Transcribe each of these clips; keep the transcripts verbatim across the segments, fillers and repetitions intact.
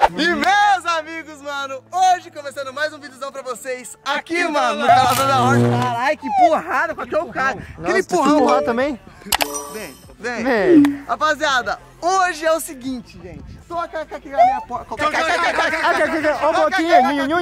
E meus amigos, mano, hoje começando mais um videozão pra vocês aqui, aqui mano, no canal da Horta. Caralho, que porrada, qual que é o cara? Aquele empurrão lá também. Vem, vem, vem. Rapaziada, hoje é o seguinte, gente. Toca aqui na minha porta. Ó, botinha.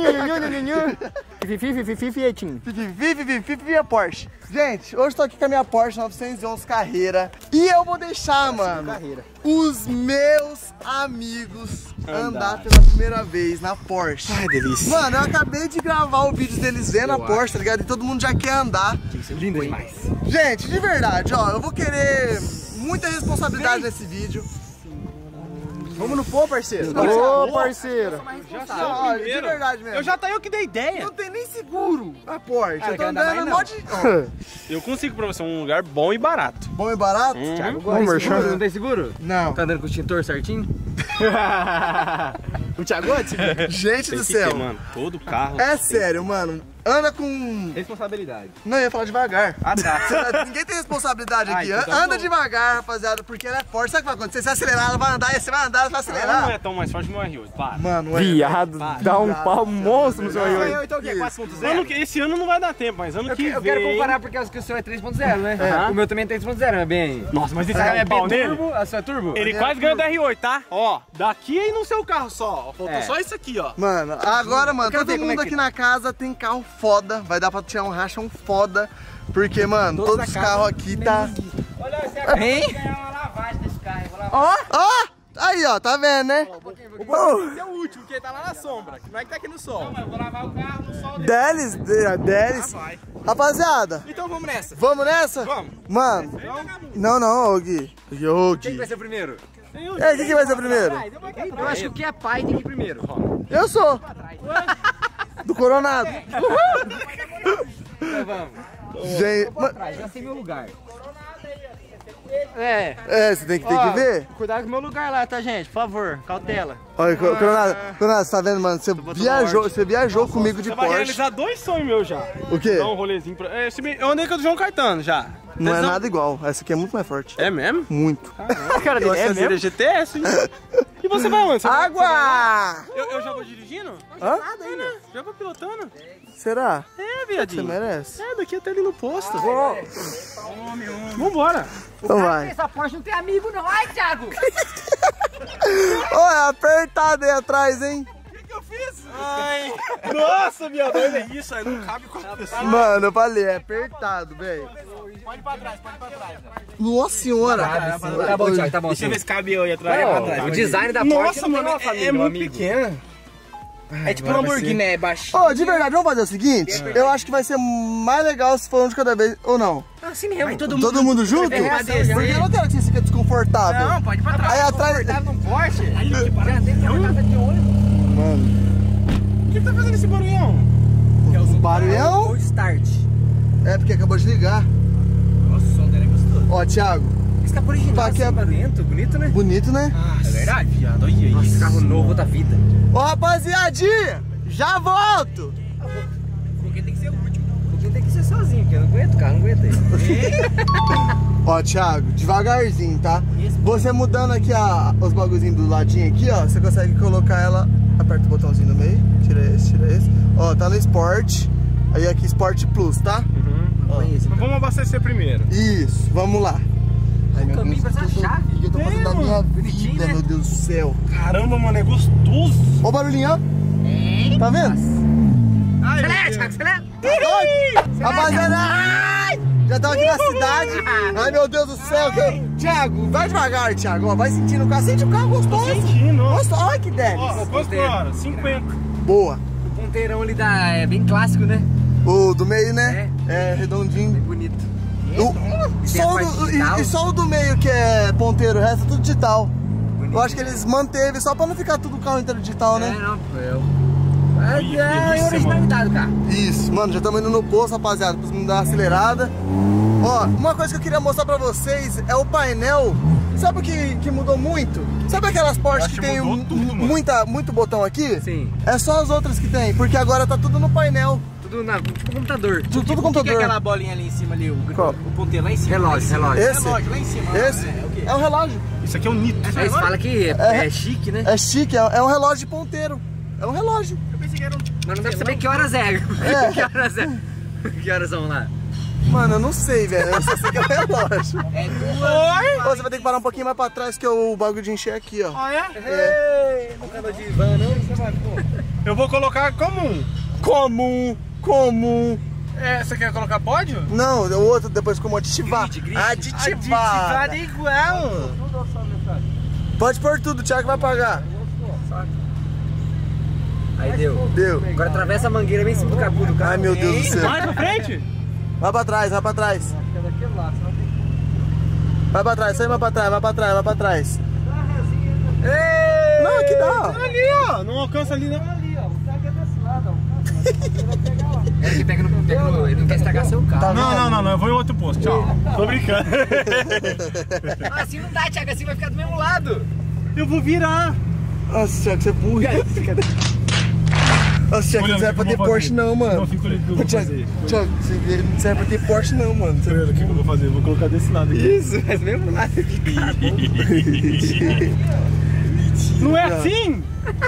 Fifi, fifi, fietinho. Fifi, fifi, a Porsche. Gente, hoje tô aqui com a minha Porsche novecentos e onze Carreira. E eu vou deixar, mano, os meus amigos andar pela primeira vez na Porsche. Ai, delícia. Mano, eu acabei de gravar o vídeo deles vendo a Porsche, tá ligado? E todo mundo já quer andar. Lindo demais. Gente, de verdade, ó, eu vou querer muita responsabilidade Vem. nesse vídeo. Vamos no pô, parceiro. Ô, parceiro. Já tá, de verdade mesmo. Eu já tá eu que dei ideia. Não tem nem seguro a Porsche. Ah, eu tô andando não. de... Eu consigo pra você um lugar bom e barato. Bom e barato? Hum. Thiago, gosta de seguro? Não tem seguro? Não. Tá andando com o extintor certinho? O Thiago gosta? Gente Tem do que céu. ter, mano. Todo carro. É sério, mano. Anda com... Responsabilidade. Não, eu ia falar devagar. Ah, tá. Ninguém tem responsabilidade Ai, aqui. então tá Anda bom. devagar, rapaziada, porque ela é forte. Sabe o que vai acontecer? Você vai acelerar, ela vai andar, e você vai andar, ela vai acelerar. Não é tão mais forte que o meu R oito, para. Mano, é... Viado, dá um pau monstro no seu Não, R oito. Então o que é quatro ponto zero? Ano que, esse ano não vai dar tempo, mas ano Eu, que eu vem... quero comparar porque acho que o seu é três ponto zero, né? É. O meu também é três ponto zero, é bem... Nossa, mas esse É, cara é é pau nele. turbo, a sua é turbo? Ele É quase ganhou turbo. da R oito, tá? Ó, daqui aí no seu carro só. Ó, faltou É. só isso aqui, ó. Mano, agora, mano, quero todo ver como mundo é que- aqui na casa tem carro foda. Vai dar pra tirar um racha um foda. Porque, mano, Todos todos os da casa, carros aqui tá... Olha, você acabou de ganhar uma lavagem desse carro. Eu vou lavar. Ó! Ó! Aí, ó, tá vendo, né? Esse é o último, porque ele tá lá na sombra. Não é que tá aqui no sol. Não, mas eu vou lavar o carro no sol dele. Deles, de- deles. Ah, vai. Rapaziada, Então vamos nessa. vamos nessa? Vamos. Mano, não, não, ô Gui. Ô, Quem Gui. vai ser o primeiro? E aí, quem que vai ser o primeiro? Eu acho que o que é pai tem que ir primeiro. Eu sou. Do Coronado. Então vamos. Gente, ma- Atrás, já sei meu lugar. É. é, você tem que, tem que ver. Cuidado com o meu lugar lá, tá, gente? Por favor, cautela. Olha, Co- Coronado, Coronado, você tá vendo, mano? Você viajou, você viajou comigo de Você vai Porsche. realizar dois sonhos meus já. O quê? Dar um rolezinho pra... É, se bem- eu andei com o do João Caetano já. Não é Vocês nada igual. Essa aqui é muito mais forte. É mesmo? Muito. A cara Eu dele acho é que seria mesmo? G T S, hein? E você vai onde? Você vai- Água! Eu, eu já vou dirigindo? Hã? É, né? Já vou pilotando. Será? É, Você viadinho. merece? É, daqui até ali no posto. Vambora. Então vai. Essa Porsche não tem amigo não. Ai, Thiago! Ô, é apertado aí atrás, hein? O que, que eu fiz? Ai. Nossa, viado, olha isso. Aí não cabe com a pessoa. Mano, eu falei, é apertado, velho. Pode ir pra trás, pode ir pra trás. Nossa senhora. Tá bom, Thiago, tá bom. Deixa eu ver se cabe eu aí atrás. O design da Porsche Nossa, não tem mano, uma é, família, é meu muito amigo. pequena. É tipo Lamborghini, é baixinho. Ô, de verdade, vamos fazer o seguinte? Eu acho que vai ser mais legal se for um de cada vez, ou não? Assim mesmo. todo Todo mundo junto? Vai Porque descer. eu não quero que você fique desconfortável. Não, pode ir pra trás. Aí atrás... Confortável num Porsche. Já tem confortável de ônibus. Mano, O que tá fazendo esse barulhão? o barulhão? O start. É porque acabou de ligar. Nossa, o som dele é gostoso. Ó, Thiago, Esse carro original, Tá aqui assim, a- barulhento, bonito, né? bonito, né? É verdade. Viado, olha isso. Nossa, carro novo da vida. Ô, rapaziadinha, já volto. Porque tem que ser o último. Porque tem que ser sozinho, porque eu não aguento o carro, não aguento aí. Ó, Thiago, devagarzinho, tá? Você mudando aqui a, os bagulhozinhos do ladinho aqui, ó, você consegue colocar ela... Aperta o botãozinho no meio, tira esse, tira esse. Ó, tá no Sport. Aí aqui Sport Plus, tá? Ó, Mas vamos abastecer primeiro. isso, vamos lá. Ai, meu caminho Deus, pra o que eu tô- essa chave. o que eu tô fazendo da minha bonitinho, vida, né? meu Deus do céu. Caramba, mano, é gostoso. Ó o barulhinho, ó. Tá vendo? Acelera, Thiago, acelera. Rapaziada, ai, já estamos aqui na cidade. Ai, meu Deus do céu. Que... Thiago, vai devagar, Thiago. Ó, vai sentindo o carro. Sente o carro gostoso. Sentindo, ó. Gostoso. Olha que delícia. Ó, quanto por hora? cinquenta. Boa. O ponteirão ali da, é bem clássico, né? O do meio, né? É, redondinho. Bonito. O- E tem só a o parte do- digital. e, e só o do meio que é ponteiro, o resto é tudo digital. Eu acho que eles manteve só pra não ficar tudo o carro inteiro digital, É, né? não, eu... É, é a originalidade do carro. Isso, mano, já estamos indo no posto, rapaziada, pra me dar uma acelerada. Ó, uma coisa que eu queria mostrar pra vocês é o painel. Sabe o que, que mudou muito? Sabe aquelas Porsche Acho que que tem mudou um- tudo, mano. muita, muito botão aqui? Sim. É só as outras que tem, porque agora tá tudo no painel. Tudo na, tipo computador. Tudo, tudo O que, que computador. é aquela bolinha ali em cima ali? O, Qual? o ponteiro lá em cima? Relógio, lá em cima. relógio. Esse? Relógio lá em cima. Esse É, o quê? é o relógio. Isso Isso aqui é um Nito. Aí você fala que é, É. é chique, né? É chique, é, é um relógio de ponteiro. É um relógio. Eu pensei que era um... Mas não deve saber que horas é. É. Que horas é? Que horas são lá? Mano, eu não sei, velho. Eu só sei que é um relógio. É Oi! Ô, você vai ter que parar um pouquinho mais pra trás, que o bagulho de encher aqui, ó. Ah, é? É. No canal de van, não? Você vai, pô. Eu vou colocar comum. Comum, comum. É, você quer colocar pódio? Não, o outro depois como aditivar. Grid, grid. Aditivada. igual. Pode pôr tudo, o Thiago vai pagar. Aí deu. Deu. Agora atravessa a mangueira bem em cima do capô do carro. Ai, meu Deus do céu. Mais pra frente? Vai pra trás, vai pra trás. Vai pra trás, sai mais pra trás, vai pra trás, vai pra trás. Não, aqui dá. Ali, ó. Não alcança ali, não. Ele pega no, pega no, ele não quer estragar seu carro. Tá. Não, não, não, não. Eu vou em outro posto. Tchau. Tô brincando. Ah, assim não dá, Thiago. Assim vai ficar do mesmo lado. Eu vou virar. Nossa, Thiago, você é burro. Nossa, Thiago, não serve pra ter Porsche não, mano. Não, fico olhando o que eu vou Thiago, fazer. Thiago, você não serve pra ter Porsche não, mano. Tô olhando o que eu vou fazer. Vou colocar desse lado aqui. Isso, mas mesmo lado de carro. Não é assim?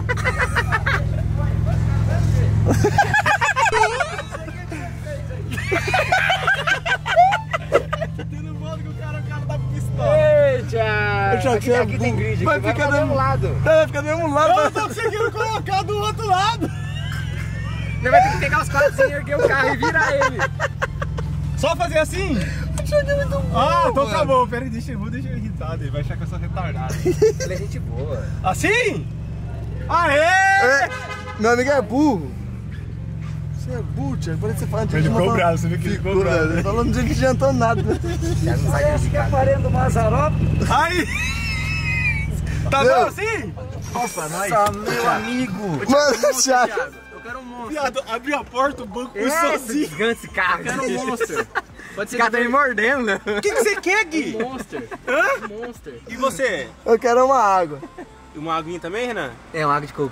Tendo modo que o cara, o cara dá pistola. Ei, Thiago. Thiago, Aqui, você é aqui tem burro. grid. Vai Aqui vai ficar pro mesmo dando- lado. Vai ficar do mesmo lado. Eu não tô conseguindo colocar do outro lado. Você vai ter que pegar os quadros sem erguer o carro e virar ele. Só fazer assim? Ah, então tá bom. Pera aí, deixa, eu- vou deixar ele irritado. Ele vai achar que eu sou retardado. Ele é gente boa. Assim? Aê! É, meu amigo é burro. Você é burro, Thiago. Parece que você fala de Ele gente, ficou mas bravo, você viu que ele ficou ficou, bravo, velho. né? Falando de que não adiantou nada. Thiago não sai desse carro. Parendo Mazarop. Aí! Tá Meu. bom assim? Opa, nós. Meu amigo. Mano, Thiago. Eu quero um monstro. Viado, abriu a porta, o banco foi É, sozinho. gigante esse carro. Eu quero um monstro. Pode Esse ser cara tá me mordendo, né? O que, que você quer, Gui? um monster. Hã? Um monster. E você? Eu quero uma água. E uma aguinha também, Renan? É, uma água de coco.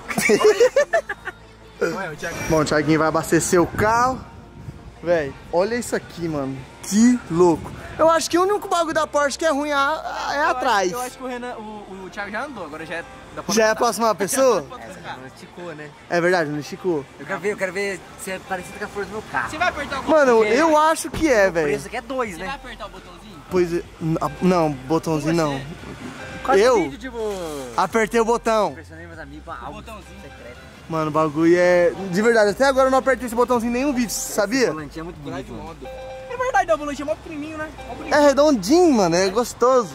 Ué, o Thiago. Bom, o Thiaguinho vai abastecer o carro. Véi, olha isso aqui, mano. Que louco. Eu acho que o único bagulho da Porsche que é ruim é, é atrás. Eu acho que o Renan, o, o Thiago já andou, agora já é da Já é a próxima pessoa? Não esticou, né? É verdade, não esticou. Eu quero ver, eu quero ver se é parecido com a força do meu carro. Você vai apertar o Mano, botãozinho? eu acho que é, O velho. preço aqui é dois, Você vai né? apertar o botãozinho? Pois é, n- não, botãozinho não. Quase Eu? vídeo, tipo... Apertei o botão. Impressionei meus amigos com a algo botãozinho. secreto. Mano, o bagulho é. De verdade, até agora eu não apertei esse botãozinho em nenhum vídeo, sabia? O volantinho é muito bonito, mano. É verdade, o volante é mó pequenininho, né? Mó bonito. É redondinho, mano, é gostoso.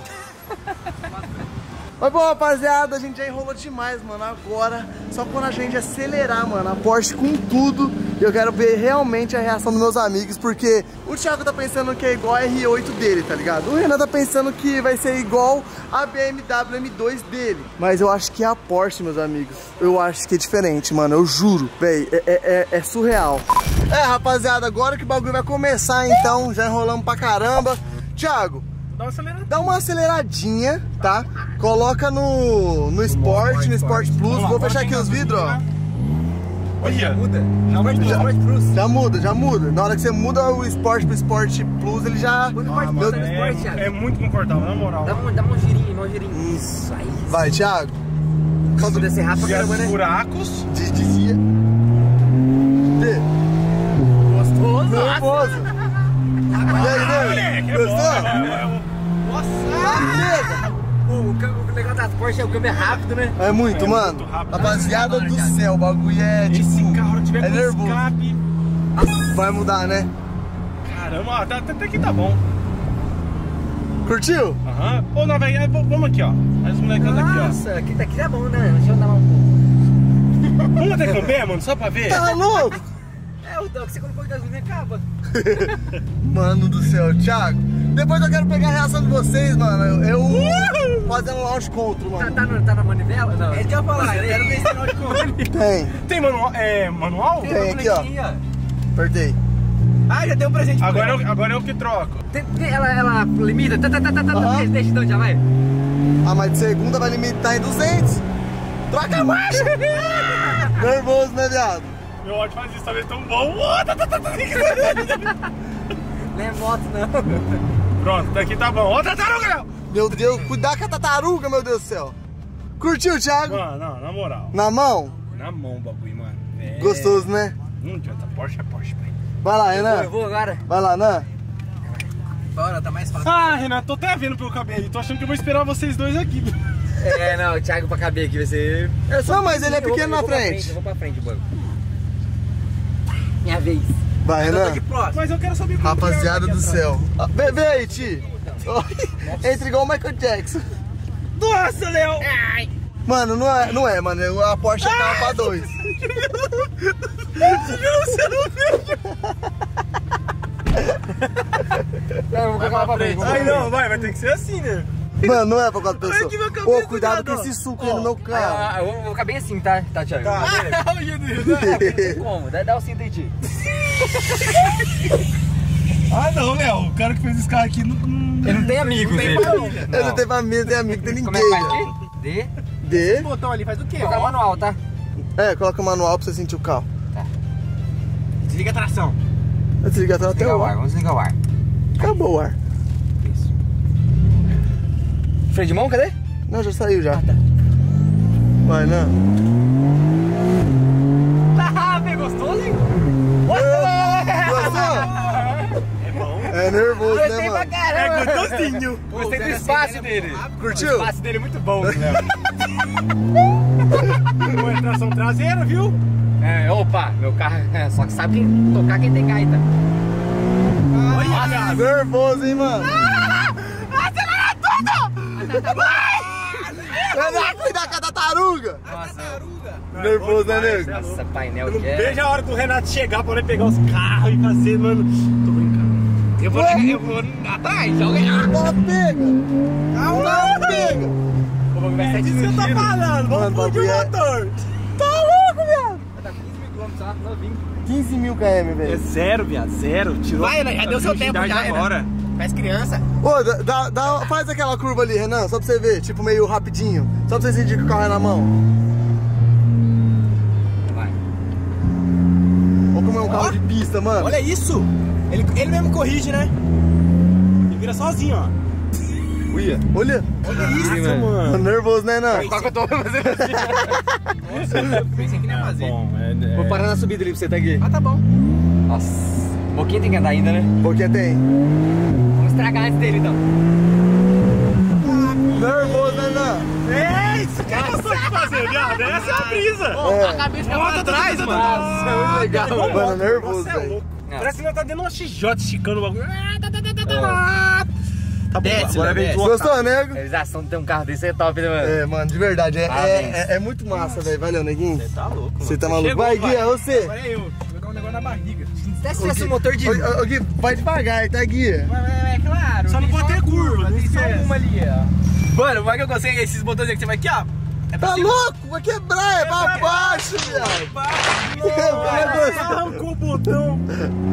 Mas bom, rapaziada, a gente já enrolou demais, mano. Agora, só quando a gente acelerar, mano, a Porsche com tudo, eu quero ver realmente a reação dos meus amigos, porque o Thiago tá pensando que é igual a R oito dele, tá ligado? O Renan tá pensando que vai ser igual a B M W M dois dele. Mas eu acho que é a Porsche, meus amigos. Eu acho que é diferente, mano, eu juro. Véi, é, é, é, é surreal. É, rapaziada, agora que o bagulho vai começar, então, já enrolamos pra caramba. Thiago, Dá uma acelerada. dá uma aceleradinha, tá? Coloca no, no Sport, no Sport Plus. Vou fechar aqui os vidros, ó. Olha. Muda. Já vai pro Já- Sport Plus. Já muda, já muda. Na hora que você muda o Sport pro Sport Plus, ele já... Quando pode Meu- botar no Sport, Thiago. É, é muito confortável, na moral. Dá uma, dá uma girinha, uma girinha. Isso aí. Vai, Thiago. Quando descer rápido pra E caramba, os né? buracos. Diz- Dizia. Vê. Gostoso. Nervoso. E aí, né? Moleque, é Gostou? bom, é bom. Beleza. O, câmbio- o legal das Porsche é o câmbio é rápido, né? É muito, É mano. muito rápido. Rapaziada do céu, o bagulho é tipo... Esse carro tiver é com nervoso. escape. Vai mudar, né? Caramba, ó, tá- até até que tá bom. Curtiu? Aham. Ô, não, velho, vamos aqui, ó. Mais um molecada aqui, Nossa, aqui tá, aqui tá bom, né? Deixa eu dar um... ó. Vamos até Cambé, mano, só pra ver? Tá louco? É, o que você colocou de gasolina acaba. Mano do céu, Thiago. Depois eu quero pegar a reação de vocês, mano. Eu fazendo um launch contra, Tá, mano. tá, no, tá na manivela? Não. É isso que eu ia falar, eu quero ver esse sinal de cone. Tem. Tem manual? É, manual? Tem aqui, ó. Apertei. Ah, já deu um presente. Agora eu, agora eu que troco. Tem, tem, ela, ela limita? Tá, tá, tá, tá, tá. Aham. Deixa, deixa então, já vai. Ah, mas de segunda vai limitar em duzentos. Troca a marcha. Nervoso, né, viado? Meu ódio faz isso, talvez tão bom. Oh, tá, tá, tá, tá. Não é moto, não. Pronto, daqui tá bom. Ó, tartaruga, Léo! Meu Deus, cuidado com a tartaruga, meu Deus do céu. Curtiu, Thiago? Mano, não, na moral. Na mão? Na mão o bagulho, mano. É... Gostoso, né? Não adianta, Porsche é Porsche, pai. Vai lá, Eu Renan. vou, eu vou agora. Vai lá, Nan. Bora, tá mais fácil. Ah, Renato, tô até vendo pelo cabelo. Tô achando que eu vou esperar vocês dois aqui. É, não, o Thiago pra caber aqui vai ser... Não, mas ele é Eu vou- pequeno eu na vou pra frente. Eu vou pra frente, mano. Minha vez. Vai, Eu tô Renan. aqui próximo. Mas eu quero saber como Rapaziada que é do aqui céu. Ah, Vem, vem aí, Ti. Entra igual o Michael Jackson. atrás. Nossa, Léo! Mano, não é, não é, mano. A Porsche é carro pra dois. Não, eu vou colocar pra frente. Ai, não, vai, vai ter que ser assim, né? Mano, não é pra quatro Olha pessoas. aqui meu cabelo, Ô, cuidado com cuidado, esse suco aí no meu carro. Ah, eu vou, vou ficar bem assim, tá? Tá, Thiago? Tá, beleza. Ah, o Juninho. Não tem como, dá, dá o cinto aí, tio. Ah, não, Léo. O cara que fez esse carro aqui não... não- Ele não tem amigos, tem ele. família. Eu não tenho família, não tenho amigo, não tem Como é que ninguém. faz aqui? D. D. Esse botão ali faz o quê? Vou colocar Ó, manual, tá? É, coloca o manual pra você sentir o carro. desliga a tração. Desliga até Desligar o o ar, ar. vamos desligar o ar. Acabou o ar. Isso. Freio de mão, cadê? Não, já saiu já. Ah, tá. Vai, não. Ah, foi gostoso, hein? Gostou? É nervoso, né, Gostei pra mano? caramba. É gostosinho. Gostei do espaço dele. O Curtiu? espaço dele é muito bom, Léo. Não é tração traseira, viu? É, opa, meu carro. é, Só que sabe quem tocar quem tem gaita. Olha, Nervoso, hein, mano? Renan, cuidar com a tartaruga! Nossa, Nervoso, né, nego? nossa, painel eu não que é. vejo a hora do Renato chegar pra poder pegar os carros e fazer, mano. Tô brincando. Eu vou, eu vou atrás, joga aí. Tá pega! Tá pega! O bagulho vai É sete disso que mil eu tô giros. falando. Mano, Vamos fundir o bagulho é- motor. Tá louco, viado! Tá quinze mil quilômetros, tá? Novinho. quinze mil km, É velho. zero, viado. Zero. Tirou Vai, Renan, já a deu seu tempo virgindade já, agora. Renan. Faz criança. Ô, dá, dá- dá- faz aquela curva ali, Renan, só pra você ver, tipo meio rapidinho. Só pra você sentir que o carro é na mão. Vai. Ou como é um carro de pista, mano. Olha isso. Ele, ele mesmo corrige, né? Ele vira sozinho, ó. Olha, olha. Olha isso, mano. Tô mano. nervoso, né, Renan? Qual que eu tô fazendo assim? Pensei que nem ia fazer. Bom, é, é... Vou parar na subida ali pra você tá aqui. Ah, tá bom. Nossa. Um pouquinho tem que andar ainda, né? Porque tem. Vamos estragar antes dele então. Nervoso, né, Renan? É isso que eu gosto de fazer, viado. Essa é a brisa. É. A cabeça fica pra trás, mano. Nossa, é muito legal. Mano, nervoso, Você é velho. louco. Não. Parece que nós tá dando uma X J esticando o bagulho. Tá bom, Desce, agora Léo, vem desce. tua. Gostou, nego? A realização de ter um carro desse é top, né, mano? É, mano, de verdade, é, Parabéns. é, é, é muito massa, velho. Valeu, neguinho. Você tá louco, mano. Você tá maluco? Chegou, Vai, Gui, é você. Agora é eu. Vou jogar um negócio na barriga. Até se tivesse um motor de... Ô, ô, ô, Gui, vai devagar, tá, Gui? Mas, mas, é claro. Só não tem pode ter curva, não Tem só esquece. uma ali, ó. Mano, vai que eu consigo esses botões aqui que você vai aqui, ó. É pra Tá cima. louco? Vai quebrar, é pra baixo, viado. Nossa, Arrancou o botão.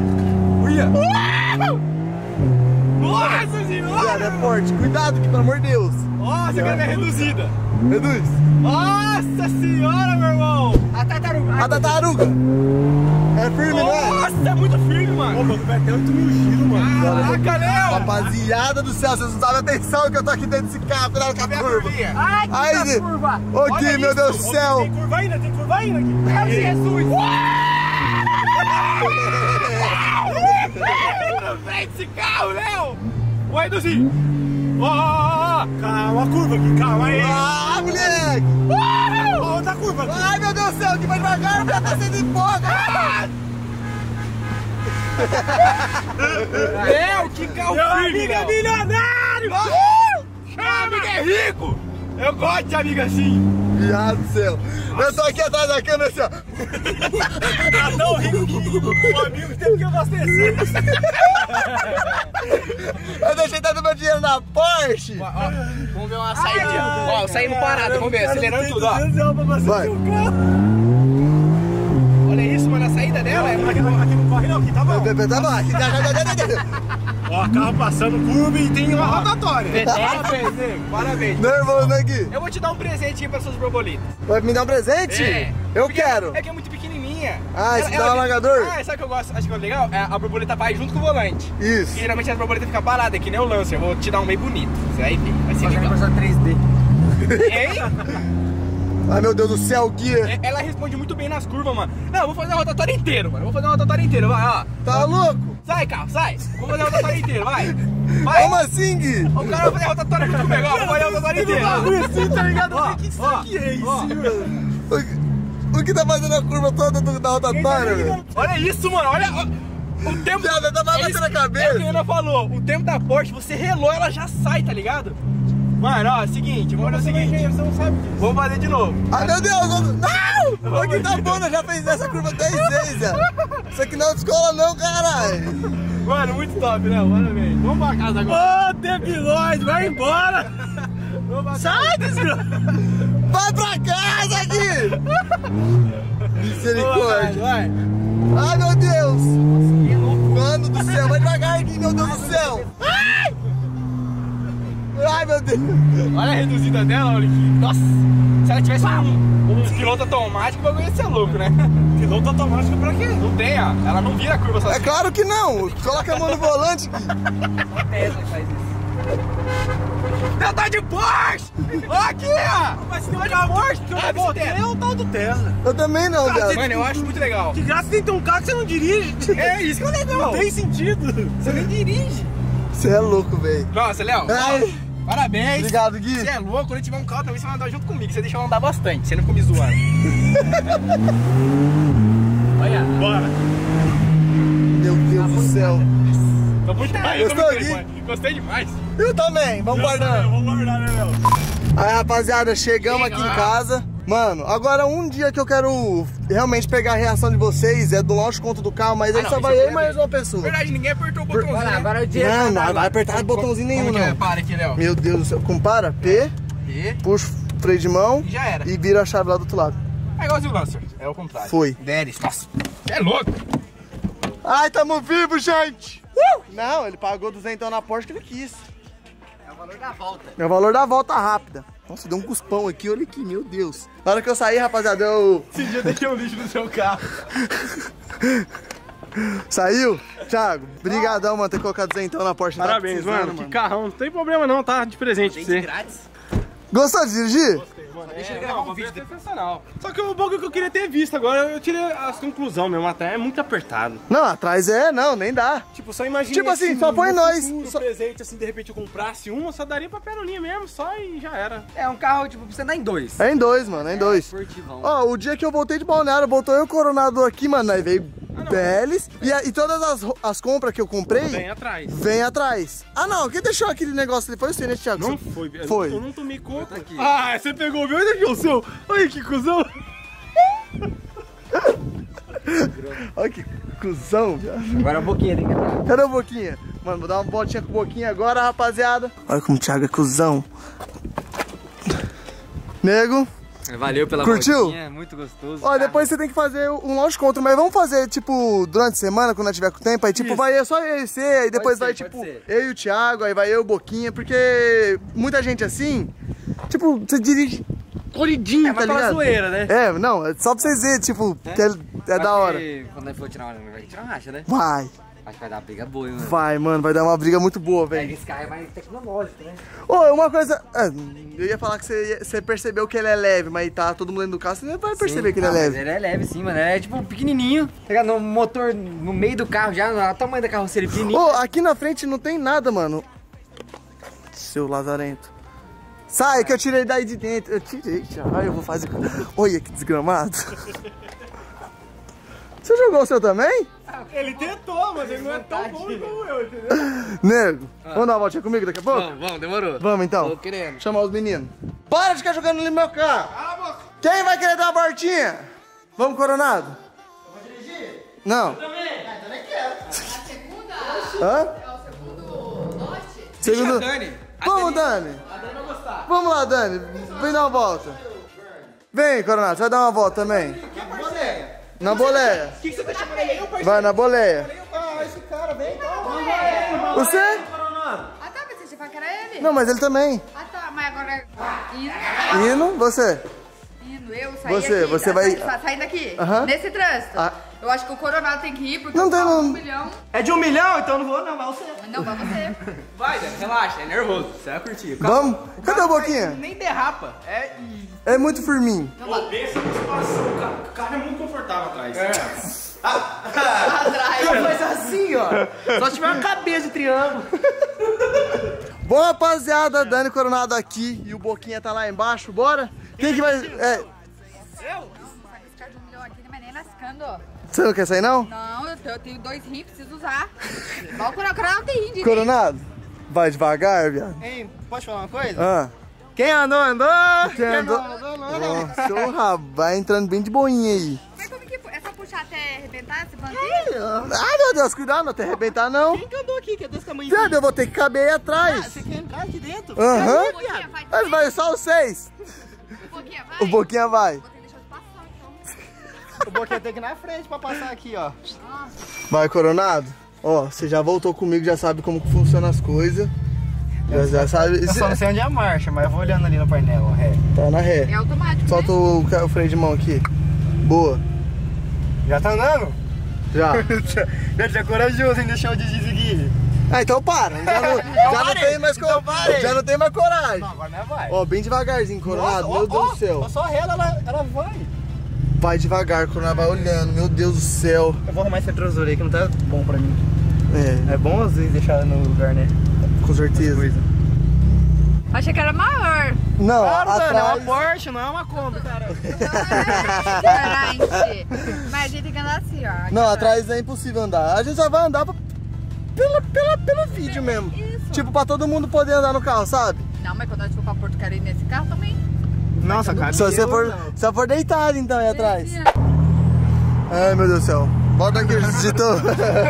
Nossa senhora! viado, é forte. Cuidado aqui, pelo amor de Deus. Nossa, a câmera é reduzida. Reduz. Nossa senhora, meu irmão! A tartaruga. A tartaruga. É firme, não é? Nossa, é muito firme, Ô, mano. mano, vai até oito mil giros, mano. Caraca, Léo! Rapaziada do céu, vocês não sabem a atenção que eu tô aqui dentro desse carro, cuidado com a Cadê a curva. curvinha? Ai, que Ai, da Gui. curva. Ô, Olha Gui, meu isso. Deus do céu. Tem curva ainda, tem curva ainda aqui. Meu Jesus. Vem desse carro, Léo! Vai, Duzinho! Ó, ó, ó! Calma, a curva aqui, calma aí. Ah, moleque. Ó, outra curva aqui. Ai, meu Deus do céu, que vai devagar, já tá sendo empolga. Léo, que carro Meu firme, amigo é Léo! milionário. Meu amigo é rico! Eu gosto de amigo assim! Viado do céu. Eu tô aqui atrás da câmera assim, ó. Tá tão rico que o amigo teve que abastecer. Eu deixei todo meu dinheiro na Porsche. Ó, ó, vamos ver uma saída. Ó, saindo parado, vamos ver, acelerando tudo, ó. Vai. Olha isso, mano, a saída dela é Aqui não, aqui não corre não, aqui tá bom. Tá bom, aqui, já, já, já, já, já. Ó, carro passando curva e tem uma rotatória. Parabéns, nego, parabéns. Nervoso, né, Gui? Eu vou te dar um presentinho para suas borboletas. Vai me dar um presente? É. Eu Porque quero. É que é muito pequenininha. curvinha. Ah, esse dá um alagador? Ah, sabe o que eu gosto? Acho que é legal? É a borboleta vai junto com o volante. Isso. E geralmente a borboleta fica parada, é que nem o Lancer. Eu vou te dar um meio bonito. Você vai ver, vai ser legal. Vai três D. Hein? Ai, meu Deus do céu, guia. Ela responde muito bem nas curvas, mano. Não, eu vou fazer a rotatória inteira, mano. Eu vou fazer a rotatória inteira, vai, ó. Tá louco? Sai, carro, sai. Vou fazer a rotatória inteira, vai. Vai. Como assim, Gui? O cara vai fazer a rotatória junto comigo, ó. Vou fazer a rotatória inteira. Assim, tá ligado? Ó, O que isso ó, aqui é isso, ó. mano? O que, o que tá fazendo a curva toda do, da rotatória, velho? Olha isso, mano. Olha ó, o tempo. Já, tá batendo isso- na cabeça. É o que a Ana falou. O tempo da Porsche, você relou, ela já sai, tá ligado? Mano, ó, é o seguinte, vamos fazer o seguinte. Você não sabe disso. Vamos fazer de novo. Ai, meu Deus, não! O que tá bom, já fez essa curva dez vezes, já. Isso aqui não é escola não, caralho. Mano, muito top, né? Parabéns. Vamos pra casa agora. Ô, debilóide, vai embora! Sai, desgraça! Vai pra casa, Gui! Misericórdia. Vai. Ai, meu Deus. Mano do céu, vai devagar, Gui, meu Deus do céu. Ai! Ai, meu Deus. Olha a reduzida dela, olha aqui. Nossa, se ela tivesse um, um piloto automático, o bagulho ia ser louco, né? Piloto automático pra quê? Não tem, ó. Ela não vira a curva É sozinha. claro que não. Coloca a mão no volante, Gui. A Tesla que faz isso. Ela tá de Porsche! Ó aqui, ó! Mas se tem um carro Porsche, que eu Ah, não você tem. é o tal do Tesla. Eu também não, viado. Mano, eu acho muito legal. Que graça tem que ter um carro que você não dirige. É isso que é legal. Não tem sentido. Você nem dirige. Você é louco, velho. Nossa, Léo, Ai. ó, parabéns. Obrigado, Gui. Você é louco, quando tiver um carro também você vai andar junto comigo. Você deixa eu andar bastante, você não fica me zoando. Olha. Bora. Meu Deus do céu. Tô muito demais. Gostou, eu tô muito Gui? demais. Gostei demais. Eu também. Vamos guardando. Vamos guardar, né, Léo? Aí, rapaziada, chegamos aqui em casa. Mano, agora um dia que eu quero realmente pegar a reação de vocês é do launch conto do carro, mas aí Ah, não, só isso vai eu eu e queria mais ver. uma pessoa. Verdade, ninguém apertou o botãozinho. Bora, né? agora é o dia. Não, não vai apertar botãozinho nenhum, Como que é? não. Para aqui, Léo. Meu Deus do céu. Compara, P, E puxa o freio de mão e já era. e vira a chave lá do outro lado. É igualzinho o Lancer. É o contrário. Foi. Deres, nossa. Você é louco. Ai, tamo vivo, gente! Uh! Não, ele pagou duzentão na Porsche que ele quis. É o valor da volta. É o valor da volta rápida. Nossa, deu um cuspão aqui, olha aqui, meu Deus. Na hora que eu saí, rapaziada, eu... Esse dia eu deixei um lixo no seu carro. Saiu? Thiago, brigadão, mano, ter colocado duzentão na Porsche. Parabéns, Tá precisando, mano. Que carrão. Não tem problema não, tá? De presente pra você. Grátis. Gostou de dirigir? Mano, Deixa é, ele gravar não, um vídeo é sensacional. Só que o bagulho que eu queria ter visto agora, eu tirei as conclusões mesmo, até é muito apertado. Não, atrás é, não, nem dá. Tipo, só imagina. Tipo assim, só põe nós. Um Só- presente, assim, de repente eu comprasse uma, só daria pra peroninha mesmo, só e já era. É um carro, tipo, pra você andar em dois. É em dois, mano, é em dois. Esportivão. Ó, o dia que eu voltei de Balneário, voltou eu e o Coronado aqui, mano, aí veio Belis. E, a- e todas as, ro- as compras que eu comprei, Bem atrás. vem atrás. Ah, não, quem deixou aquele negócio ali foi você, né, Thiago? Não Você- foi, velho. Foi. Eu não tomei conta. Tá aqui. Ah, você pegou o meu e deixou o seu. Olha que cuzão. Olha que cuzão, viado. Agora a boquinha tem que entrar. Cadê o Boquinha? Mano, vou dar uma voltinha com o Boquinha agora, rapaziada. Olha como o Thiago é cuzão. Nego. Valeu pela Curtiu? voltinha, muito gostoso. Ó, depois você tem que fazer um launch contra, mas vamos fazer, tipo, durante a semana, quando nós tiver com tempo, aí, tipo, vai só eu e você, aí depois ser, vai, pode tipo, ser. eu e o Thiago, aí vai eu e o Boquinha, porque muita gente assim, tipo, você dirige corridinho, É, tá mas pela ligado? zoeira, né? É, não, é só pra vocês verem, tipo, que é, é da hora. Quando nós for tirar uma, vai tirar uma racha, né? Vai, Acho que vai dar uma briga boa, hein, mano. vai, mano, vai dar uma briga muito boa, Pega velho. esse carro é mais tecnológico, né? Ô, uma coisa, é, eu ia falar que você, ia- você percebeu que ele é leve, mas tá todo mundo dentro do carro, você não vai perceber Sim. que ele é Ah, mas leve. ele é leve sim, mano. É tipo pequenininho. Pega no motor no meio do carro já, olha o tamanho da carroceria pequenininho. Ô, aqui na frente não tem nada, mano. Seu lazarento. Sai, que eu tirei daí de dentro. Eu tirei, Thiago. Ai, eu vou fazer... Olha que desgramado. Você jogou o seu também? Ele tentou, mas ele não é tão bom como eu, entendeu? Nego, vamos dar uma voltinha comigo daqui a pouco? Vamos, vamos, demorou. Vamos então. Tô querendo. Chamar os meninos. Para de ficar jogando no meu carro. Quem vai querer dar uma voltinha? Vamos, Coronado? Eu vou dirigir? Não. Eu também. Ah, também quero. A segunda? Hã? É o segundo lote? Segundo... Dani. Vamos, Dani. A Dani vai gostar. Vamos lá, Dani. Vem dar uma volta. Vem, Coronado. Você vai dar uma volta também? Na boleia. O que, que você tá chamando ele? Eu, parceiro? Vai na boleia. Ah, esse cara, vem então. Você? Ah tá, pensei que você falou que era ele? Não, mas ele também. Ah tá, mas agora é hino. Hino, você? Hino. dirigindo, eu sair Você, aqui, você tá, vai- tá, saindo daqui, Aham. nesse trânsito. Ah. Eu acho que o Coronado tem que ir, porque Não eu tem, falo não. um milhão. É de um milhão, então eu não vou não, vai você. Não, vai você. Vai, Dani, relaxa, é nervoso. Você vai curtir. O Vamos? Cadê o carro Boquinha? Nem derrapa. É. É muito firminho. Pô, pensa na situação, o carro, o carro é muito confortável atrás. É. Atrás. Faz assim, ó. Só se tiver uma cabeça de triângulo. Bom, rapaziada, Dani Coronado aqui e o Boquinha tá lá embaixo, bora? Quem que vai... É, Esse cara de um milhão aqui não é nem lascando. você não quer sair, não? Não, eu, eu tenho dois rins, preciso usar. Vai o Coronado tem rim de Coronado, vai devagar, viado. Hein, pode falar uma coisa? Ah, Quem andou, andou! quem andou... Nossa, ô rapaz, entrando bem de boinha aí. Mas como que é só puxar até arrebentar esse banquinho? Ai, meu Deus, cuidado, não te arrebentar, não. Quem que andou aqui, que é desse tamanho? Viado, eu vou ter que caber aí atrás. Você quer entrar aqui dentro? Aham. O Boquinha vai Mas vai só os seis. O Boquinha vai? O Boquinha vai. Vou ter que deixar de passar, então. O Boquinha tem que ir na frente pra passar aqui, ó. Vai, Coronado. Ó, você já voltou comigo, já sabe como que funcionam as coisas. Já, já sabe. Eu só não sei onde é a marcha, mas eu vou olhando ali no painel, ó, ré. Tá na ré. É automático, Solta né? o, ca- o freio de mão aqui. Boa. Já tá andando? Já. Já tinha corajoso em deixar o Didi seguir. Ah, então para. Já não, já não parei. tem mais Então co- parei. Já não tem mais coragem. Não, agora não vai. Ó, bem devagarzinho, Coronado. Nossa, Meu ó, Deus ó, do céu. ó, Só rela, ela, ela vai. Vai devagar, Coronado. Vai olhando. Meu Deus do céu. Eu vou arrumar esse retrovisor aí que não tá bom pra mim. É, É bom às vezes deixar ela no lugar, né? com certeza. Achei que era maior. Não, Claro, Dani, é uma atrás. Porsche, não é uma Kombi, cara. Gente, mas a gente tem que andar assim, ó. Não, atrás é impossível andar. A gente só vai andar pra- pela, pela, pelo vídeo mesmo. Isso. Tipo, pra todo mundo poder andar no carro, sabe? Não, mas quando a gente for pra Porto Quero ir nesse carro também. Nossa, cara. Se você eu for, não. se você for deitado então aí atrás. Ai, meu Deus do céu. Volta aqui, editor.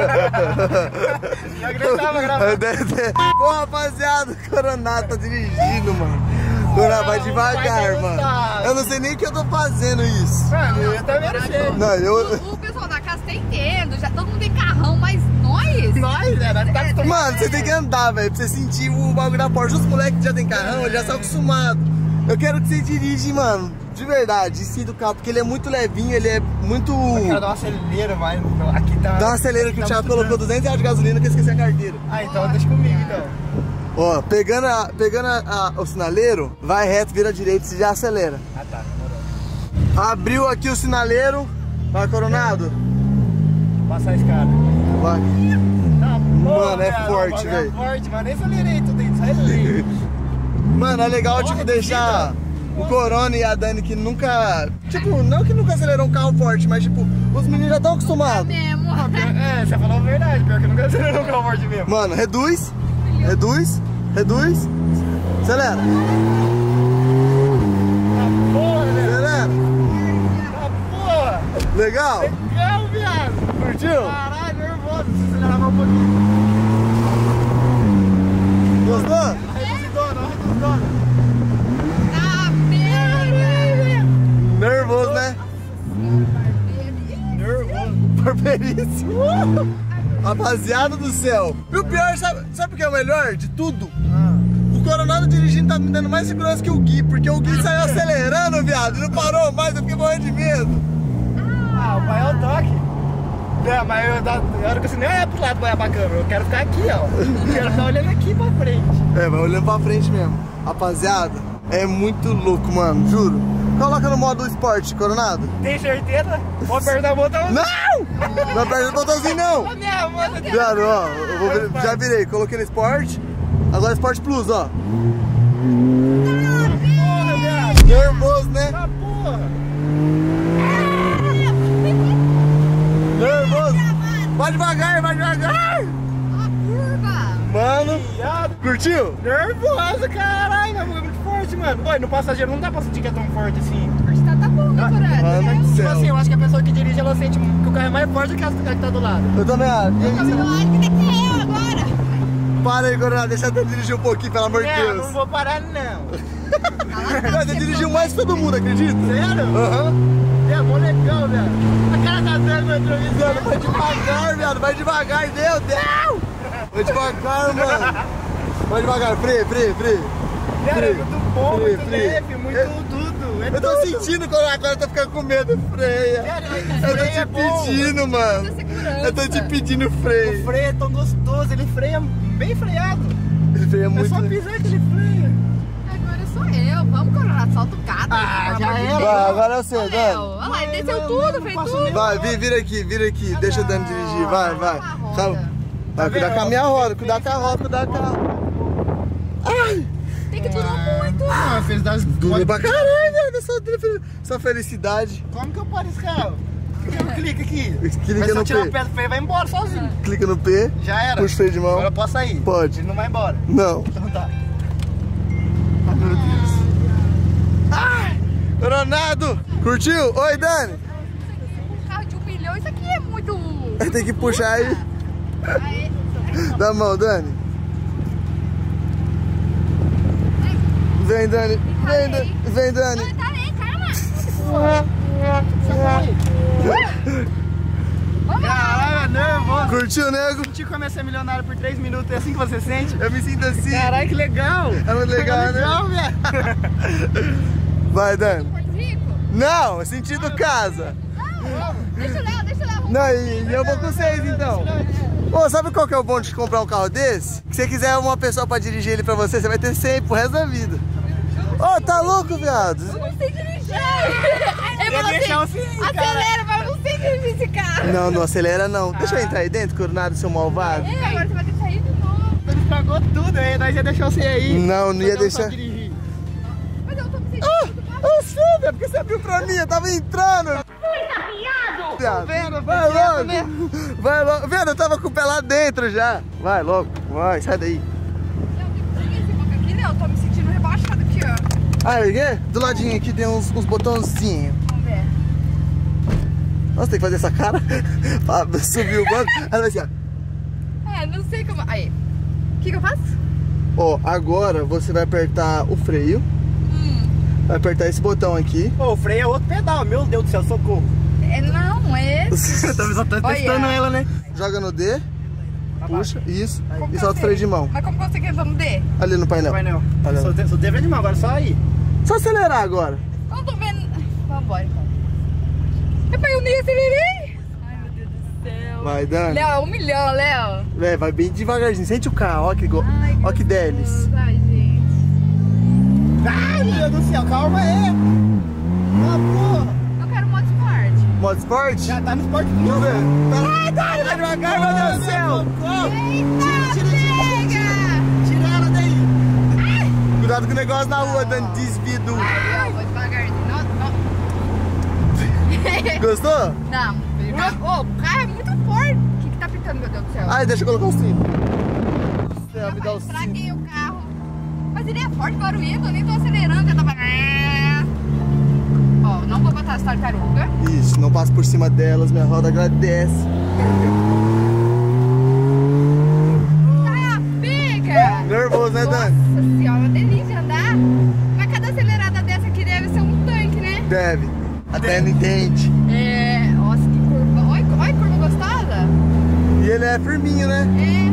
Já gritava gravando. Pô, rapaziada, o Coronado tá dirigindo, mano. Coronado, vai devagar, vai mano. gostar. Eu não sei nem que eu tô fazendo isso. Mano, eu também não sei. Não, eu... O, o pessoal da casa tá entendendo, já todo mundo tem carrão, mas nós... Nós, né? Nós tá acostumado. Mano, você tem que andar, velho, pra você sentir o bagulho da Porsche. Os moleques que já tem carrão, eles já são acostumados. Eu quero que você dirige, mano, de verdade, em si do carro, porque ele é muito levinho, ele é muito... Eu quero dar uma acelera, mas aqui tá... Dá uma acelera que o tá Thiago muito colocou duzentos reais de gasolina que eu esqueci a carteira. Ah, então deixa comigo, então. Ó, pegando, a, pegando a, a, o sinaleiro, vai reto, vira direito e já acelera. Ah, tá. Demorou. Abriu aqui o sinaleiro, vai, Coronado. Passar a escada. Vai. Tá, Mano, é cara, forte, o bagulho velho. É forte, mas nem acelerei tudo aí, só relei. Mano, é legal, tipo, deixar o Corona e a Dani que nunca... Tipo, não que nunca acelerou um carro forte, mas tipo, os meninos já estão acostumados. Mesmo. É, você falou a verdade, pior que eu nunca acelerei um carro forte mesmo. Mano, reduz, reduz, reduz, acelera, Tá porra, velho. acelera. Tá porra. Legal? Legal, viado. Curtiu? Caralho, nervoso. Se acelerar mais um pouquinho. Gostou? Reduzidona, reduzidona. Tá bem. Nervoso, né? Nervoso. Barberíssimo. Rapaziada do céu. E o pior, sabe, sabe o que é o melhor de tudo? O Coronado dirigindo tá me dando mais segurança que o Gui, porque o Gui saiu acelerando, viado, e não parou mais, eu fiquei morrendo de medo. Ah, o pai é o toque. É, mas eu, da, a hora que você nem olhar pro lado pra olhar pra câmera, eu quero ficar aqui, ó. Eu quero ficar olhando aqui pra frente. É, vai olhando pra frente mesmo. Rapaziada, é muito louco, mano, juro. Coloca no modo esporte, Coronado. Tem certeza? Vou apertar o botão. Não! Não aperta o botãozinho, não. A minha mão tá Viado, ó, eu vou vir- já virei, coloquei no esporte. Agora esporte plus, ó. porra, viado. Nervoso, né? Tá porra. Nervoso. Vai devagar, vai devagar. A curva. Mano, Viado. curtiu? Nervoso, caralho. Meu bagulho é muito forte, mano. Oi, no passageiro não dá pra sentir que é tão forte assim. Tá, tá bom, né, Corado? Mano do Tipo céu. assim, eu acho que a pessoa que dirige, ela sente que o carro é mais forte do que a que tá do lado. Eu também acho. Eu acho que tem que ser eu agora. Para aí, Coronado, deixa eu dirigir um pouquinho, pelo amor de Não, Deus. não vou parar, não. Mas eu dirigiu mais que todo mundo, acredita? Sério? Aham. É mó legal, velho. A cara tá dando no Viado, retrovisor. vai devagar, viado, vai devagar, Deus, Deus! Vai devagar, mano. Vai devagar, freio, freio, freio. Cara, é muito bom, Freio, muito freio. leve, muito É. tudo. Eu tô sentindo quando agora eu tô ficando com medo, freia. Eu tô te pedindo, mano. Eu tô te pedindo freio. O freio é tão gostoso, ele freia bem freado. Ele freia muito. É só pisar que ele freia. Agora sou eu. Vamos, Colorado, solta o gato. Ah, já era. Vai, agora é você, Dani. Olha lá, ele desceu tudo, fez tudo. Vai, vi- vira aqui, vira aqui. Deixa o Dani dirigir, vai, vai. Calma. Vai, cuidar com a minha roda, cuidar com a roda, cuidar com a... Ai! Tem que durar muito. Ah, fez das Doeu pra caralho, velho, só, só felicidade. Como que eu paro esse carro? Clica aqui. Clica Mas se no eu tirar P. o pé do freio, vai embora sozinho. Clica no P, Já era. puxa o freio de mão. Agora eu posso sair. Pode. Ele não vai embora. Não. Então tá. Ai, meu Deus. Ai! Ronaldo! Curtiu? Oi, Dani! Um carro de um milhão, isso aqui é muito... Tem que puxar aí. Aí, Dá a mão, Dani. Vem, Dani. Vem, Dani. Vem, Dani. Não, tá aí, calma. Vamos lá. Caralho, nervoso. Curtiu, nego? Senti como é ser milionário por três minutos. É assim que você sente? Eu me sinto assim. Caralho, que legal. É muito legal, né? Legal, velho. Vai, Dani. Porto Rico? Não, sentido casa. Não, deixa o Léo, deixa o Léo. Não, e, e eu vou com vocês, então. Ô, sabe qual que é o bom de comprar um carro desse? Que se você quiser uma pessoa pra dirigir ele pra você, você vai ter sempre pro resto da vida. Ô, tá louco, viado? Eu não sei dirigir. Ele falou deixar assim, assim, acelera, mas eu não sei dirigir esse carro. Não, não acelera não. Deixa eu entrar aí dentro, Coronado, seu malvado. É, agora você vai ter que sair de novo. Ele estragou tudo aí, nós ia deixar você aí. Não, não ia Não deixar. sabe dirigir. Mas eu tô me sentindo Ah, muito mal. ô, Silvia, por que você abriu pra mim? Eu tava entrando. Tá vendo? Vai Quieto, logo. né? Vai logo. Vendo, eu tava com o pé lá dentro já. Vai logo. Vai, sai daí. Léo, tem que esse banco aqui, Léo. Eu tô me sentindo rebaixado aqui, ó. Ah, aqui? Do ladinho aqui tem uns, uns botãozinhos. Vamos ver. Nossa, tem que fazer essa cara. Ah, subiu o banco. Ela vai assim, ó. É, não sei como... Aí. O que que eu faço? Ó, agora você vai apertar o freio. Hum. Vai apertar esse botão aqui. Pô, o freio é outro pedal. Meu Deus do céu, socorro. É, não, é esse. Eu tava só testando Olha. ela, né? Joga no D. Puxa, isso. Como E que solta o eu freio sei? de mão. Mas como que você quer entrar no D? Ali no painel. Painel. Olha lá. Só te- só teve de mão, agora só aí. Só acelerar agora. Eu não tô vendo... Vambora, então. Rapaz, eu nem acelerei. Ai, meu Deus do céu. Vai, Dani. Léo, é um milhão, Léo. É, vai bem devagarzinho. Sente o carro, ó que, go... Ai, ó que deles. gostoso. Ai, gente. Ai, meu Deus do céu, calma aí. Ah, porra. Eu quero modo esporte. Modo esporte? Já tá no Sport Plus. Vamos ver. Ai, tá, vai devagar, meu Deus do céu. Eita, pega! Tira ela daí. Cuidado com o negócio na rua, dando desvio. Ai, eu vou devagarzinho. Não, não. Gostou? Não. Ô, o carro é muito forte. O que que tá pitando, meu Deus do céu? Ai, deixa eu colocar o cinto. Céu, me dá o Rapaz, cinto. estraguei o carro. Mas ele é forte, barulhento. Eu nem tô acelerando. Já tava... Ó, não vou botar as tartarugas. Isso, não passa por cima delas, minha roda agradece. Ah, pega! Nervoso, né, Dani? Nossa senhora, uma delícia andar. Mas cada acelerada dessa aqui deve ser um tanque, né? Deve. Até não entende. É, nossa, que curva. Olha, olha que curva gostosa. E ele é firminho, né? É.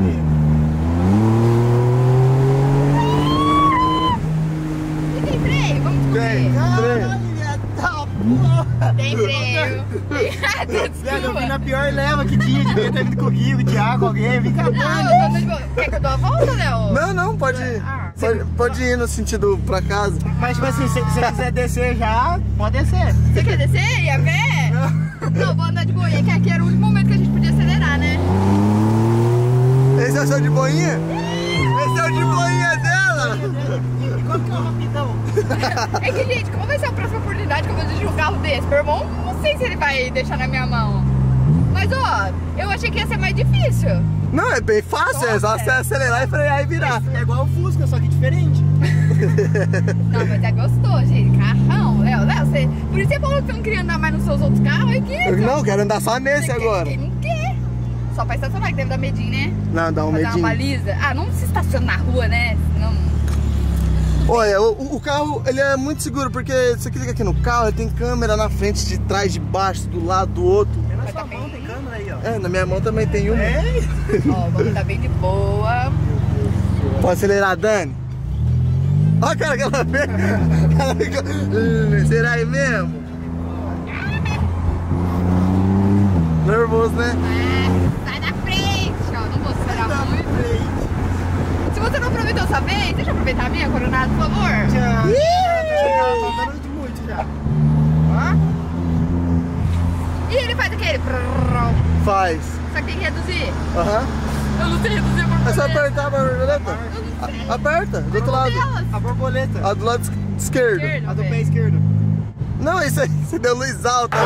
E tem freio? Vamos Tem. descobrir. Freio. Tem freio. Velho, eu vim na Desculpa. pior leva que tinha. Devia ter vindo comigo, Thiago, alguém. Vem cá, Não, eu tô andando de boa. Quer que eu dou a volta, Léo? Não, não, pode ir. Ah. Pode, pode ir no sentido pra casa. Mas, tipo assim, se você quiser descer já, pode descer. Você quer descer? Ia ver? Não, vou andar de boinha, que aqui era o único momento que a gente podia acelerar, né? Esse é o seu de boinha? Esse é o de boinha dela! E quanto que é o rapidão? É que, gente, como vai ser a próxima oportunidade que eu vou dirigir um carro desse? Meu irmão, não sei se ele vai deixar na minha mão. Mas, ó, eu achei que ia ser mais difícil. Não, é bem fácil, é só você acelerar e frear e virar. É igual o Fusca, só que diferente. Não, mas é gostoso, gente. Carrão, Léo, Léo, você... Por isso você falou que você não queria andar mais nos seus outros carros, é que... Eu não, quero andar só nesse Você quer- agora. Quem não quer? Só pra estacionar, que deve dar medinho, né? Não, dá um Fazer uma medinho. baliza. Ah, não se estaciona na rua, né? Não... Olha, o, o carro, ele é muito seguro, porque você clica aqui no carro, ele tem câmera na frente, de trás, de baixo, do lado, do outro. É na Mas sua tá mão, bem. tem câmera aí, ó. É, na minha mão também tem uma. É? Ó, vamos estar bem de boa. Pode acelerar, Dani? Olha a cara que ela fez. Ela ficou... Hum, será aí mesmo? Nervoso, né? É, sai da frente, ó. Não vou esperar muito. Se você não aproveitou sua vez, deixa eu aproveitar a minha, Coronado, por favor. Já. Ih! Tá dando muito já. Ó. E ele faz aquele... Faz. Só que tem que reduzir. Aham. Eu não sei reduzir a borboleta. É só apertar a borboleta. Eu não sei. A- Aperta, do outro lado. Delas. A borboleta. A do lado es- esquerdo. Esquerdo, A do pé velho. esquerdo. Não, isso aí, você deu luz alta.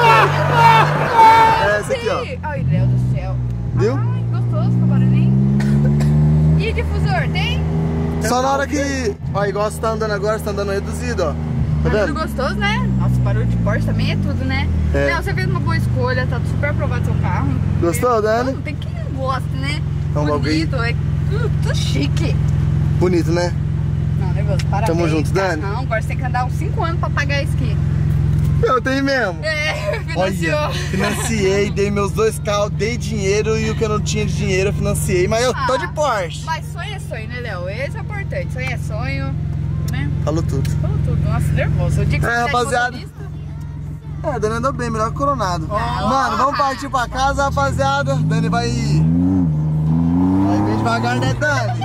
É essa aqui, ó. Sim. Ai, Deus do céu. Viu? Ai, gostoso com o barulhinho. E difusor, tem? Só na hora que... Ó, igual você tá andando agora, você tá andando reduzido, ó. Tá Barulho vendo? gostoso, né? Nossa, barulho de Porsche também é tudo, né? É. Não, você fez uma boa escolha, tá super aprovado seu carro. Gostou, Dani? Não, tem quem não gosta, né? É um Bonito, é tudo, tudo chique. Bonito, né? Não, nervoso, parabéns. Tamo junto, Dani. Não, agora você tem que andar uns cinco anos pra pagar isso aqui. Eu tenho mesmo. É, financiou. Olha, financiei, dei meus dois carros, dei dinheiro e o que eu não tinha de dinheiro eu financiei. Mas eu tô de Porsche. Mas sonho é sonho, né, Léo? Esse é o importante. Sonho é sonho, né? Falou tudo. Falou tudo. Nossa, nervoso. O dia que É, você fizer de rapaziada. motorista, É, a Dani andou bem, melhor que o Coronado. Oh. Mano, vamos partir pra casa, rapaziada. Dani vai... Vai bem devagar, né, Dani?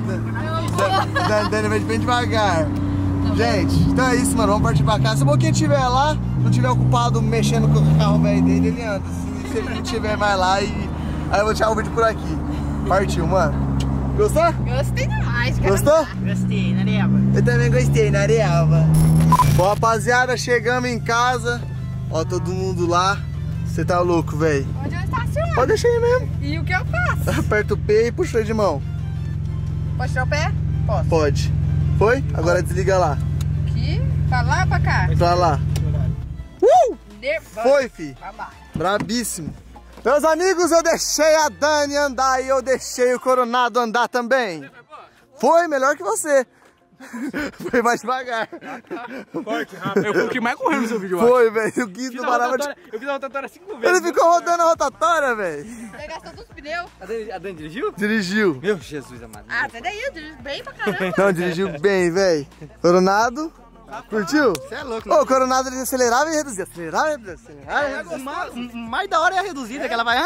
Dani, Dani vai bem devagar. Gente, então é isso, mano. Vamos partir pra casa. Se o Boquinha estiver lá, não estiver ocupado mexendo com o carro velho dele, ele anda. Se, se ele não estiver mais lá, e... aí eu vou tirar o vídeo por aqui. Partiu, mano. Gostou? gostei demais, cara. Gostou? Gostei, na Neva. Eu também gostei, na Arealva. Bom, rapaziada, chegamos em casa. Ó, todo mundo lá. Você tá louco, velho. Onde eu estaciono? Pode deixar aí mesmo. E o que eu faço? Aperta o P e puxa de mão. Pode tirar o pé? Posso. Pode. Foi? Agora desliga lá. Aqui, pra lá ou pra cá? Pra lá. Uh! Nervoso. Foi, fi. Pra baixo. Brabíssimo. Meus amigos, eu deixei a Dani andar e eu deixei o Coronado andar também. Foi melhor que você. Foi mais devagar. Forte, rápido. Eu fui o que mais correu no seu vídeo, eu acho. Foi, velho. O Gui Fiz não a parava de... rotatória- Eu fiz a rotatória cinco vezes. Ele ficou rodando a rotatória, velho. Você gastou dos pneus? A Dani, a Dani dirigiu? Dirigiu. Meu Jesus amado. Ah, sai daí, eu dirijo bem pra caramba. Não, dirigiu bem, velho. Coronado. Curtiu? Você é louco, Ô, o Coronado ele acelerava e reduzia. Acelerava e reduzia. Acelerava e reduzia. O mais, o mais da hora é a reduzida, que ela vai...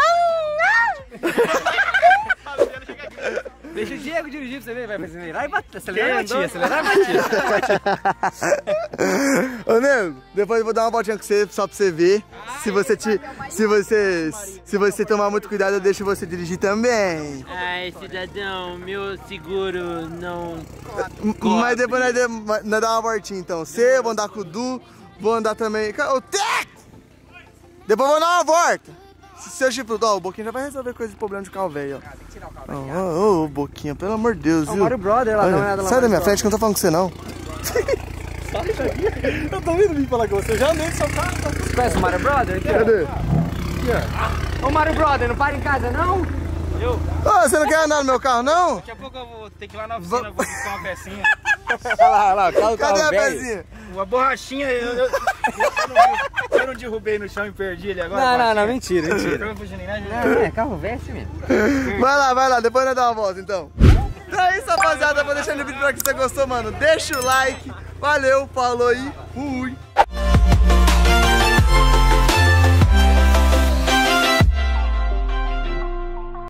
Deixa o Diego dirigir pra você ver, vai acelerar e bater, acelerar e bater, acelerar e bater. Ô, nego, depois eu vou dar uma voltinha com você, só pra você ver. Se você te, se você, se você tomar muito cuidado, eu deixo você dirigir também. Ai, cidadão, meu seguro não... Mas depois nós, nós, nós dá uma voltinha então. Você, eu vou andar com o Du, vou andar também. O Tex! Depois eu vou dar uma volta. Se seu chifre, ó, o Boquinha já vai resolver coisa de problema de carro velho, ó. Ô, ô, Boquinha, pelo amor de Deus, O viu? Mario Brother lá, dá uma Olha, olhada lá. sai da minha frente que eu não tô falando com você, não. Eu tô vindo vir falar com você, eu já andei no seu carro. Você conhece o Mario Brother? Aqui, Cadê? ó. Ô Mario Brother, não para em casa não? Eu, Ô, você não quer andar no meu carro, não? daqui a pouco eu vou ter que ir lá na oficina, vou buscar uma pecinha. Olha lá, olha lá, o carro, Cadê a carro velho. pezinha? Uma borrachinha, eu, eu, eu, não, eu não derrubei no chão e perdi ele agora. Não, não, não, borrachinha. mentira, mentira. Eu não fui nem nada. Não, é, carro velho assim mesmo. Vai lá, vai lá, depois nós dá uma volta então. Então é isso, rapaziada. Vou deixando o vídeo pra que você gostou, mano. Deixa o like. Valeu, falou e fui.